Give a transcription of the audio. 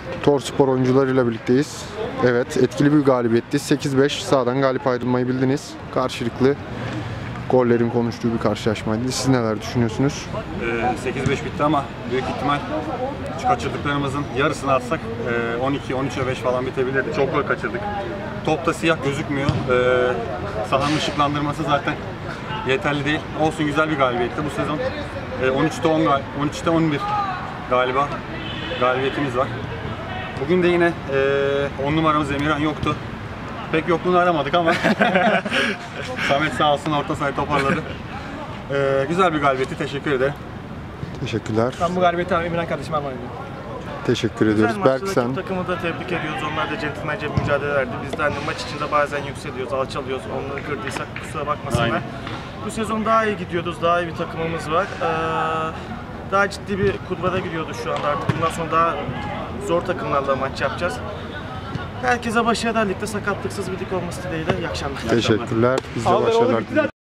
Torspor oyuncularıyla birlikteyiz. Evet, etkili bir galibiyetti. 8-5 sahadan galip ayrılmayı bildiniz. Karşılıklı gollerin konuştuğu bir karşılaşmaydı. Siz neler düşünüyorsunuz? 8-5 bitti ama büyük ihtimal kaçırdıklarımızın yarısını atsak 12-13'e 5 falan bitebilirdi. Çok gol kaçırdık. Topta siyah gözükmüyor. Sahanın ışıklandırması zaten yeterli değil. Olsun, güzel bir galibiyetti bu sezon. 13'te 11 galiba galibiyetimiz var. Bugün de yine 10 numaramız Emirhan yoktu. Pek yokluğunu aramadık ama Samet sağ olsun orta sahayı toparladı. Güzel bir galibiyetti. Teşekkür ederim. Teşekkürler. Ben bu galibiyeti Emirhan kardeşime armağan ediyorum. Teşekkür ediyoruz. Berk sen. Takımı da tebrik ediyoruz. Onlar da centilmence bir mücadele verdi. Biz de hani maç içinde bazen yükseliyoruz, alçalıyoruz. Onları kırdıysak kusura bakmasınlar. Aynen. Bu sezon daha iyi gidiyoruz. Daha iyi bir takımımız var. Daha ciddi bir kurvada gidiyoruz şu anda. Artık bundan sonra daha zor takımlarla maç yapacağız. Herkese başarılar, ligde sakatlıksız bir lig olması dileğiyle. İyi akşamlar. Teşekkürler. Biz de başarılar diliyoruz.